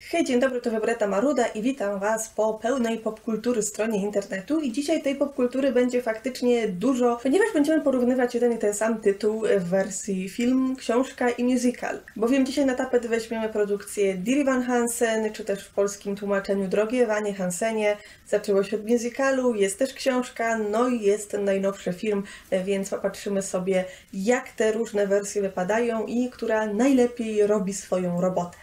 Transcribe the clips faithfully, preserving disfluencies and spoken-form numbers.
Hej, dzień dobry, to Violetta Maruda i witam Was po pełnej popkultury stronie internetu. I dzisiaj tej popkultury będzie faktycznie dużo, ponieważ będziemy porównywać jeden i ten sam tytuł w wersji film, książka i musical. Bowiem dzisiaj na tapet weźmiemy produkcję Dear Evan Hansen, czy też w polskim tłumaczeniu Drogie Ewanie Hansenie. Zaczęło się od musicalu, jest też książka, no i jest ten najnowszy film, więc popatrzymy sobie, jak te różne wersje wypadają i która najlepiej robi swoją robotę.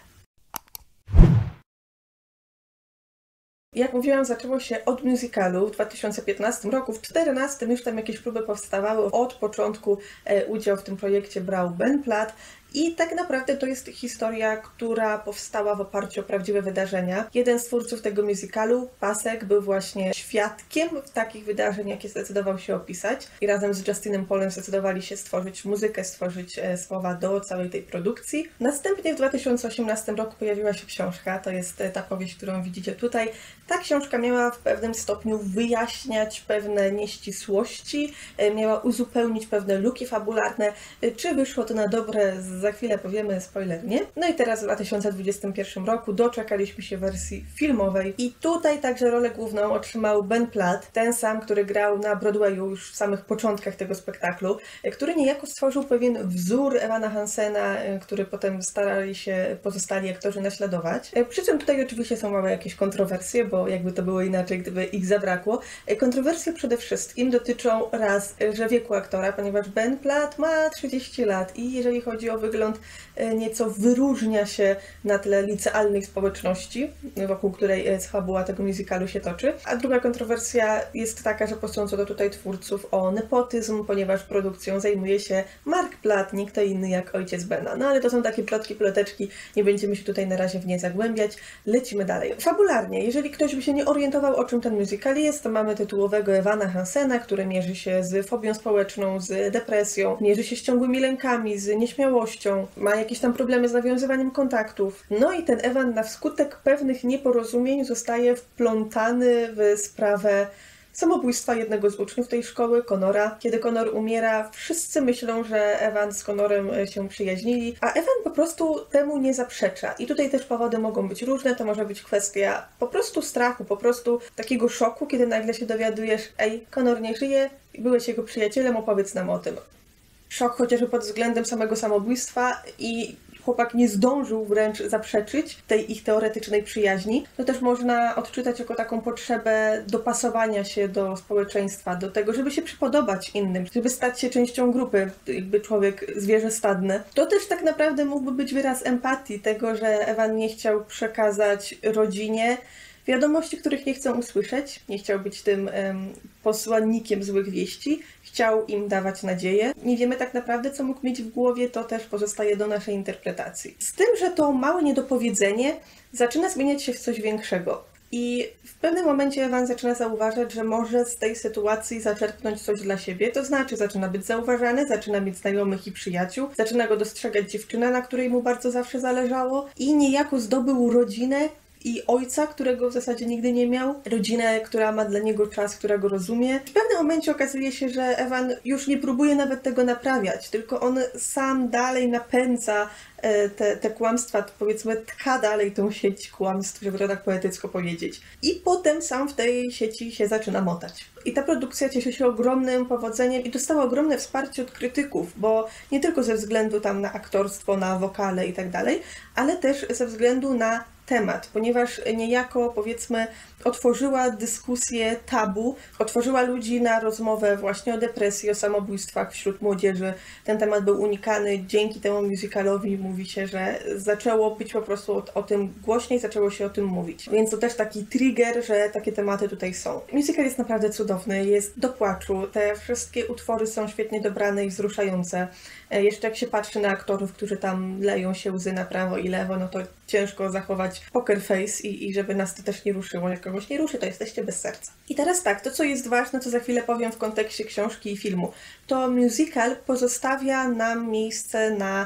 Jak mówiłam, zaczęło się od musicalu w dwa tysiące piętnastym roku. W dwa tysiące czternastym już tam jakieś próby powstawały. Od początku e, udział w tym projekcie brał Ben Platt. I tak naprawdę to jest historia, która powstała w oparciu o prawdziwe wydarzenia. Jeden z twórców tego musicalu, Pasek, był właśnie świadkiem takich wydarzeń, jakie zdecydował się opisać. I razem z Justinem Polem zdecydowali się stworzyć muzykę, stworzyć e, słowa do całej tej produkcji. Następnie w dwa tysiące osiemnastym roku pojawiła się książka, to jest ta powieść, którą widzicie tutaj. Ta książka miała w pewnym stopniu wyjaśniać pewne nieścisłości, e, miała uzupełnić pewne luki fabularne. E, czy wyszło to na dobre? Za chwilę powiemy, spoiler nie. No i teraz w dwa tysiące dwudziestym pierwszym roku doczekaliśmy się wersji filmowej i tutaj także rolę główną otrzymał Ben Platt, ten sam, który grał na Broadwayu już w samych początkach tego spektaklu, który niejako stworzył pewien wzór Evana Hansena, który potem starali się pozostali aktorzy naśladować. Przy czym tutaj oczywiście są małe jakieś kontrowersje, bo jakby to było inaczej, gdyby ich zabrakło. Kontrowersje przede wszystkim dotyczą raz, że wieku aktora, ponieważ Ben Platt ma trzydzieści lat i jeżeli chodzi o wygląd, nieco wyróżnia się na tle licealnej społeczności, wokół której fabuła tego musicalu się toczy. A druga kontrowersja jest taka, że posądzono tutaj twórców o nepotyzm, ponieważ produkcją zajmuje się Mark Platt, nie kto inny jak ojciec Bena. No ale to są takie plotki, ploteczki, nie będziemy się tutaj na razie w nie zagłębiać. Lecimy dalej. Fabularnie, jeżeli ktoś by się nie orientował, o czym ten musical jest, to mamy tytułowego Evana Hansena, który mierzy się z fobią społeczną, z depresją, mierzy się z ciągłymi lękami, z nieśmiałością, ma jakieś tam problemy z nawiązywaniem kontaktów. No i ten Evan na wskutek pewnych nieporozumień zostaje wplątany w sprawę samobójstwa jednego z uczniów tej szkoły, Connora. Kiedy Connor umiera, wszyscy myślą, że Evan z Connorem się przyjaźnili, a Evan po prostu temu nie zaprzecza. I tutaj też powody mogą być różne, to może być kwestia po prostu strachu, po prostu takiego szoku, kiedy nagle się dowiadujesz, ej, Connor nie żyje, byłeś jego przyjacielem, opowiedz nam o tym. Szok chociażby pod względem samego samobójstwa i chłopak nie zdążył wręcz zaprzeczyć tej ich teoretycznej przyjaźni. To też można odczytać jako taką potrzebę dopasowania się do społeczeństwa, do tego, żeby się przypodobać innym, żeby stać się częścią grupy, jakby człowiek, zwierzę stadne. To też tak naprawdę mógłby być wyraz empatii, tego, że Evan nie chciał przekazać rodzinie wiadomości, których nie chcą usłyszeć, nie chciał być tym um, posłannikiem złych wieści, chciał im dawać nadzieję. Nie wiemy tak naprawdę, co mógł mieć w głowie, to też pozostaje do naszej interpretacji. Z tym, że to małe niedopowiedzenie zaczyna zmieniać się w coś większego. I w pewnym momencie Evan zaczyna zauważać, że może z tej sytuacji zaczerpnąć coś dla siebie, to znaczy zaczyna być zauważany, zaczyna mieć znajomych i przyjaciół, zaczyna go dostrzegać dziewczyna, na której mu bardzo zawsze zależało i niejako zdobył rodzinę, i ojca, którego w zasadzie nigdy nie miał, rodzinę, która ma dla niego czas, która go rozumie. W pewnym momencie okazuje się, że Evan już nie próbuje nawet tego naprawiać, tylko on sam dalej napędza te, te kłamstwa, powiedzmy tka dalej tą sieć kłamstw, żeby to tak poetycko powiedzieć. I potem sam w tej sieci się zaczyna motać. I ta produkcja cieszy się ogromnym powodzeniem i dostała ogromne wsparcie od krytyków, bo nie tylko ze względu tam na aktorstwo, na wokale i tak dalej, ale też ze względu na temat, ponieważ niejako, powiedzmy, otworzyła dyskusję tabu, otworzyła ludzi na rozmowę właśnie o depresji, o samobójstwach wśród młodzieży. Ten temat był unikany, dzięki temu musicalowi mówi się, że zaczęło być po prostu o, o tym głośniej, zaczęło się o tym mówić. Więc to też taki trigger, że takie tematy tutaj są. Musical jest naprawdę cudowny, jest do płaczu, te wszystkie utwory są świetnie dobrane i wzruszające. Jeszcze jak się patrzy na aktorów, którzy tam leją się łzy na prawo i lewo, no to ciężko zachować poker face i, i żeby nas to też nie ruszyło. Jak kogoś nie ruszy, to jesteście bez serca. I teraz tak, to co jest ważne, co za chwilę powiem w kontekście książki i filmu, to musical pozostawia nam miejsce na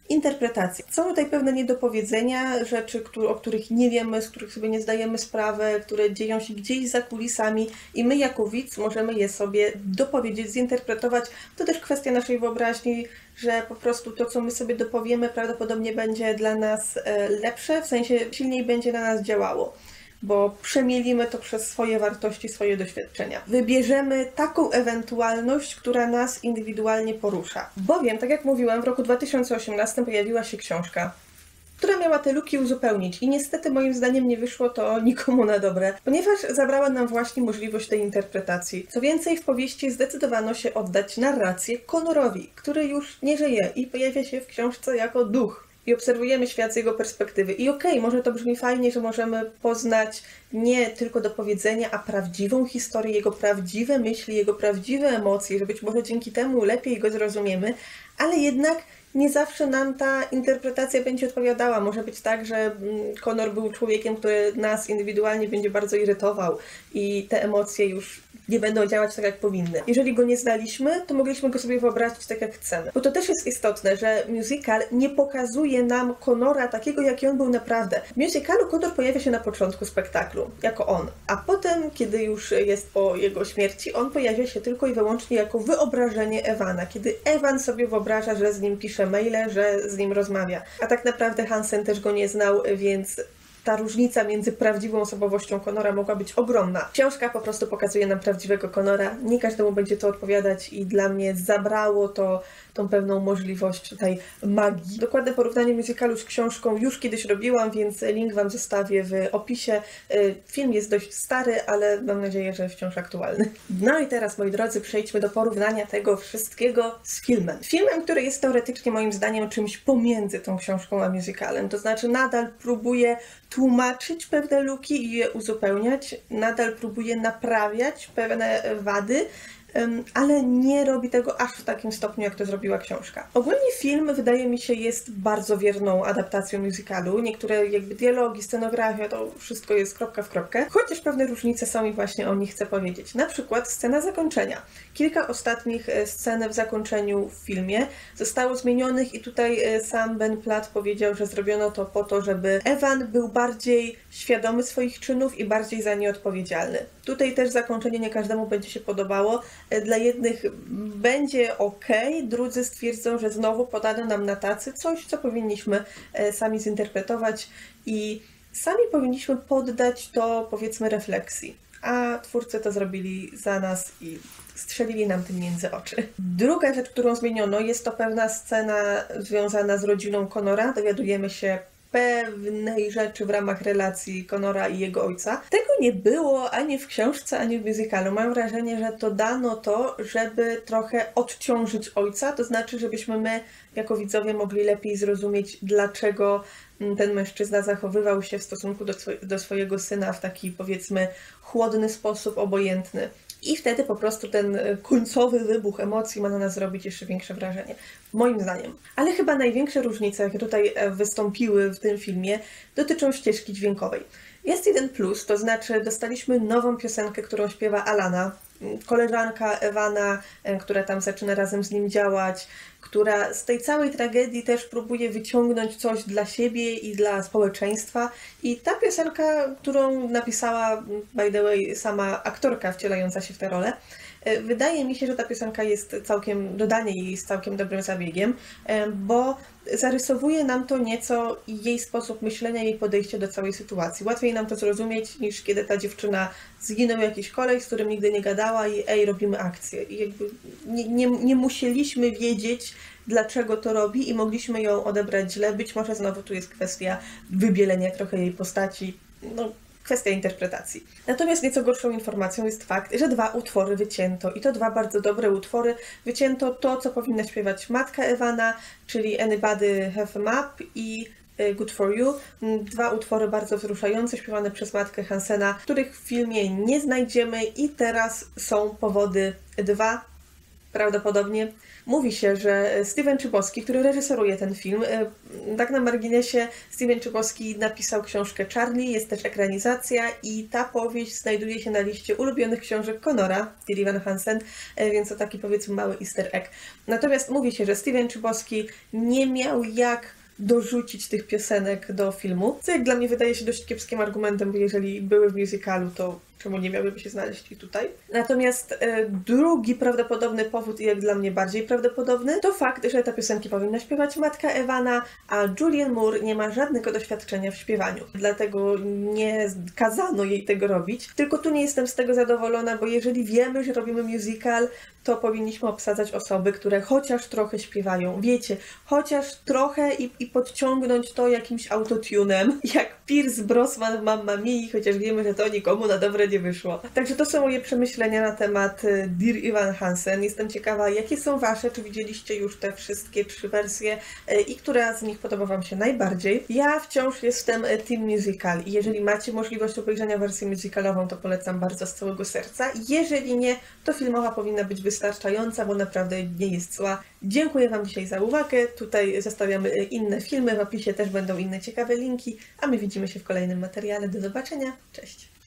Interpretacje. Są tutaj pewne niedopowiedzenia, rzeczy, o których nie wiemy, z których sobie nie zdajemy sprawy, które dzieją się gdzieś za kulisami i my jako widz możemy je sobie dopowiedzieć, zinterpretować. To też kwestia naszej wyobraźni, że po prostu to, co my sobie dopowiemy, prawdopodobnie będzie dla nas lepsze, w sensie silniej będzie na nas działało, bo przemielimy to przez swoje wartości, swoje doświadczenia. Wybierzemy taką ewentualność, która nas indywidualnie porusza. Bowiem, tak jak mówiłam, w roku dwa tysiące osiemnastym pojawiła się książka, która miała te luki uzupełnić i niestety moim zdaniem nie wyszło to nikomu na dobre, ponieważ zabrała nam właśnie możliwość tej interpretacji. Co więcej, w powieści zdecydowano się oddać narrację Conorowi, który już nie żyje i pojawia się w książce jako duch. I obserwujemy świat z jego perspektywy. I okej, okay, może to brzmi fajnie, że możemy poznać nie tylko dopowiedzenia, a prawdziwą historię, jego prawdziwe myśli, jego prawdziwe emocje, że być może dzięki temu lepiej go zrozumiemy, ale jednak nie zawsze nam ta interpretacja będzie odpowiadała. Może być tak, że Conor był człowiekiem, który nas indywidualnie będzie bardzo irytował i te emocje już nie będą działać tak, jak powinny. Jeżeli go nie znaliśmy, to mogliśmy go sobie wyobrazić tak, jak chcemy. Bo to też jest istotne, że musical nie pokazuje nam Conora takiego, jaki on był naprawdę. W musicalu Conor pojawia się na początku spektaklu, jako on, a potem, kiedy już jest po jego śmierci, on pojawia się tylko i wyłącznie jako wyobrażenie Evana, kiedy Evan sobie wyobraża, że z nim pisze maile, że z nim rozmawia. A tak naprawdę Hansen też go nie znał, więc ta różnica między prawdziwą osobowością Conora mogła być ogromna. Książka po prostu pokazuje nam prawdziwego Conora. Nie każdemu będzie to odpowiadać i dla mnie zabrało to tą pewną możliwość tutaj magii. Dokładne porównanie musicalu z książką już kiedyś robiłam, więc link Wam zostawię w opisie. Film jest dość stary, ale mam nadzieję, że wciąż aktualny. No i teraz, moi drodzy, przejdźmy do porównania tego wszystkiego z filmem. Filmem, który jest teoretycznie moim zdaniem czymś pomiędzy tą książką a musicalem. To znaczy nadal próbuje tłumaczyć pewne luki i je uzupełniać, nadal próbuje naprawiać pewne wady, ale nie robi tego aż w takim stopniu, jak to zrobiła książka. Ogólnie film, wydaje mi się, jest bardzo wierną adaptacją musicalu. Niektóre jakby dialogi, scenografia, to wszystko jest kropka w kropkę. Chociaż pewne różnice są i właśnie o nich chcę powiedzieć. Na przykład scena zakończenia. Kilka ostatnich scen w zakończeniu w filmie zostało zmienionych i tutaj sam Ben Platt powiedział, że zrobiono to po to, żeby Evan był bardziej świadomy swoich czynów i bardziej za nie odpowiedzialny. Tutaj też zakończenie nie każdemu będzie się podobało. Dla jednych będzie ok, drudzy stwierdzą, że znowu podano nam na tacy coś, co powinniśmy sami zinterpretować i sami powinniśmy poddać to, powiedzmy, refleksji. A twórcy to zrobili za nas i strzelili nam tym między oczy. Druga rzecz, którą zmieniono, jest to pewna scena związana z rodziną Conora. Dowiadujemy się pewnej rzeczy w ramach relacji Conora i jego ojca. Tego nie było ani w książce, ani w musicalu. Mam wrażenie, że to dano to, żeby trochę odciążyć ojca, to znaczy, żebyśmy my jako widzowie mogli lepiej zrozumieć, dlaczego ten mężczyzna zachowywał się w stosunku do, do swojego syna w taki, powiedzmy, chłodny sposób, obojętny. I wtedy po prostu ten końcowy wybuch emocji ma na nas zrobić jeszcze większe wrażenie. Moim zdaniem. Ale chyba największe różnice, jakie tutaj wystąpiły w tym filmie, dotyczą ścieżki dźwiękowej. Jest jeden plus, to znaczy dostaliśmy nową piosenkę, którą śpiewa Alana, koleżanka Evana, która tam zaczyna razem z nim działać, która z tej całej tragedii też próbuje wyciągnąć coś dla siebie i dla społeczeństwa. I ta piosenka, którą napisała, by the way, sama aktorka wcielająca się w tę rolę, wydaje mi się, że ta piosenka jest całkiem, dodanie jej jest całkiem dobrym zabiegiem, bo zarysowuje nam to nieco jej sposób myślenia, jej podejście do całej sytuacji. Łatwiej nam to zrozumieć, niż kiedy ta dziewczyna zginął jakiś koleś, z którym nigdy nie gadała i ej, robimy akcję. I jakby nie, nie, nie musieliśmy wiedzieć, dlaczego to robi i mogliśmy ją odebrać źle. Być może znowu tu jest kwestia wybielenia trochę jej postaci. No, kwestia interpretacji. Natomiast nieco gorszą informacją jest fakt, że dwa utwory wycięto i to dwa bardzo dobre utwory. Wycięto to, co powinna śpiewać matka Evana, czyli Anybody Have a Map i Good For You. Dwa utwory bardzo wzruszające, śpiewane przez matkę Hansena, których w filmie nie znajdziemy i teraz są powody dwa. prawdopodobnie. Mówi się, że Steven Chbosky, który reżyseruje ten film, tak na marginesie, Steven Chbosky napisał książkę Charlie, jest też ekranizacja i ta powieść znajduje się na liście ulubionych książek Conora, Dear Evan Hansen, więc to taki powiedzmy mały easter egg. Natomiast mówi się, że Steven Chbosky nie miał jak dorzucić tych piosenek do filmu, co jak dla mnie wydaje się dość kiepskim argumentem, bo jeżeli były w musicalu, to czemu nie miałyby się znaleźć i tutaj. Natomiast e, drugi prawdopodobny powód, i jak dla mnie bardziej prawdopodobny, to fakt, że te piosenki powinna śpiewać matka Evana, a Julianne Moore nie ma żadnego doświadczenia w śpiewaniu. Dlatego nie kazano jej tego robić. Tylko tu nie jestem z tego zadowolona, bo jeżeli wiemy, że robimy musical, to powinniśmy obsadzać osoby, które chociaż trochę śpiewają. Wiecie, chociaż trochę i, i podciągnąć to jakimś autotunem, jak Pierce Brosnan w Mamma Mii, chociaż wiemy, że to nikomu na dobre nie wyszło. Także to są moje przemyślenia na temat Dear Evan Hansen. Jestem ciekawa, jakie są wasze, czy widzieliście już te wszystkie trzy wersje i która z nich podoba wam się najbardziej. Ja wciąż jestem team musical i jeżeli macie możliwość obejrzenia wersji musicalową, to polecam bardzo z całego serca. Jeżeli nie, to filmowa powinna być wystarczająca, bo naprawdę nie jest zła. Dziękuję wam dzisiaj za uwagę. Tutaj zostawiamy inne filmy, w opisie też będą inne ciekawe linki, a my widzimy się w kolejnym materiale. Do zobaczenia. Cześć!